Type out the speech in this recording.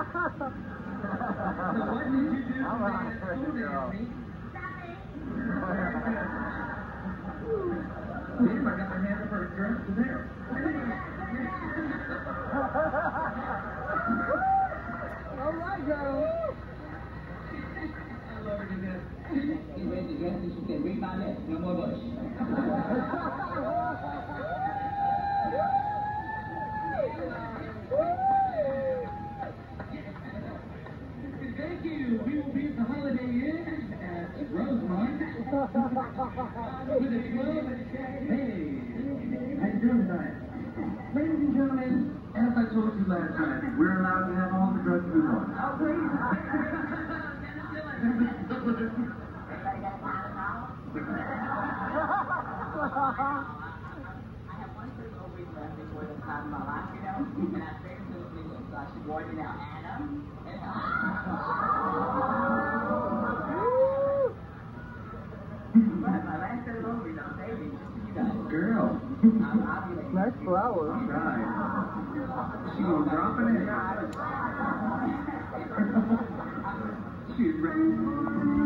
what did you do? I'm not a pretty girl. Damn, I got my hand up her dress to there. All right, girl. I love her to death. He raised the dress and she said, read my lips, no more bush. Thank you. We will be at the Holiday Inn at Rosemont with a 12. Hey, how you doing tonight? Ladies and gentlemen, as I told you last night, we're allowed to have all the drugs we want. Oh, please. I have one pretty little week left before the time of my life, you know, and I figured to me, so I should warn you now, Anna. But my last set of movies, I'll save you just for you guys. Girl. I'll be late. Nice flowers. All right. She gonna drop it in. She's ready.